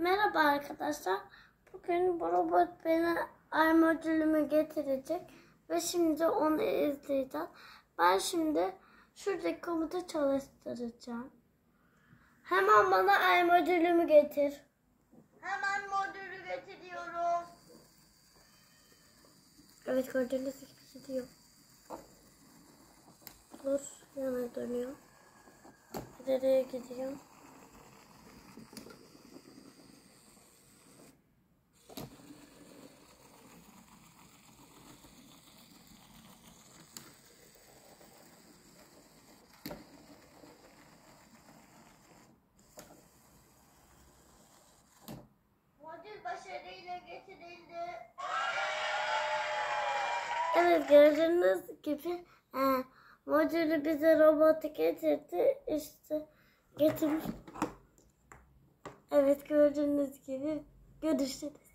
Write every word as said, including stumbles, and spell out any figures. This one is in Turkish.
Merhaba arkadaşlar. Bugün bu robot bana ay modülümü getirecek ve şimdi onu izleyeceğiz. Ben şimdi şuradaki komutu çalıştıracağım. Hemen bana ay modülümü getir. Hemen modülü getiriyoruz. Evet, gördüğünüz gibi gidiyor. Dur, yana dönüyor. İleriye gidiyor. Modül başarıyla getirildi. Evet, gördüğünüz gibi e, modülü bize robotu getirdi. İşte getirmiş. Evet, gördüğünüz gibi görüşürüz.